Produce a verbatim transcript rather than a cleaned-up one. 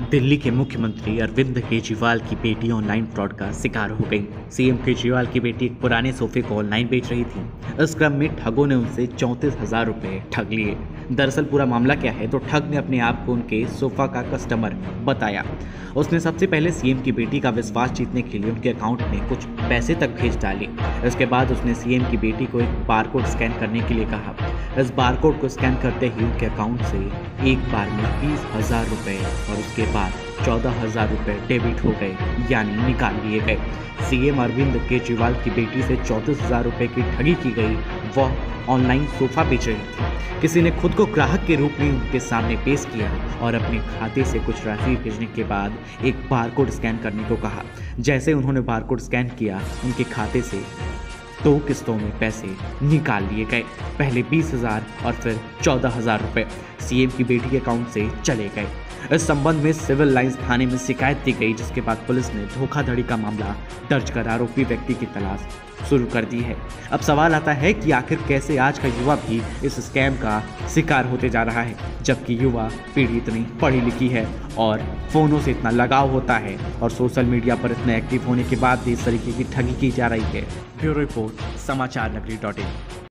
दिल्ली के मुख्यमंत्री अरविंद केजरीवाल की बेटी ऑनलाइन फ्रॉड का शिकार हो गई। सीएम केजरीवाल की बेटी एक पुराने सोफे को ऑनलाइन बेच रही थी। इस क्रम में ठगों ने उनसे चौंतीस हजार रुपए ठग लिए। दरअसल पूरा मामला क्या है, तो ठग ने अपने आप को उनके सोफा का कस्टमर बताया। उसने सबसे पहले सीएम की बेटी का विश्वास जीतने के लिए उनके अकाउंट में कुछ पैसे तक भेज डाले। इसके बाद उसने सीएम की बेटी को एक बारकोड स्कैन करने के लिए कहा। इस बारकोड को स्कैन करते ही उनके अकाउंट से एक बार में बीस हजार रुपए और उसके बाद चौदह हजार रुपए डेबिट हो गए, यानी निकाल लिए गए। सीएम अरविंद केजरीवाल की बेटी से चौंतीस हजार रुपए की ठगी की गई। वह ऑनलाइन सोफा बेच रही थी। किसी ने खुद को ग्राहक के रूप में उनके सामने पेश किया और अपने खाते से कुछ राशि भेजने के बाद एक बारकोड स्कैन करने को कहा। जैसे उन्होंने बारकोड स्कैन किया, उनके खाते से दो किस्तों में पैसे निकाल लिए गए। पहले बीस हजार और फिर चौदह हजार रुपए सीएम की बेटी के अकाउंट से चले गए। इस संबंध में सिविल लाइंस थाने में शिकायत दी गई, जिसके बाद पुलिस ने धोखाधड़ी का मामला दर्ज कर आरोपी व्यक्ति की तलाश शुरू कर दी है। अब सवाल आता है कि आखिर कैसे आज का युवा भी इस स्कैम का शिकार होते जा रहा है, जबकि युवा पीढ़ी इतनी पढ़ी लिखी है और फ़ोनों से इतना लगाव होता है और सोशल मीडिया पर इतने एक्टिव होने के बाद भी इस तरीके की ठगी की जा रही है। ब्यूरो रिपोर्ट समाचार नगरी डॉट इन।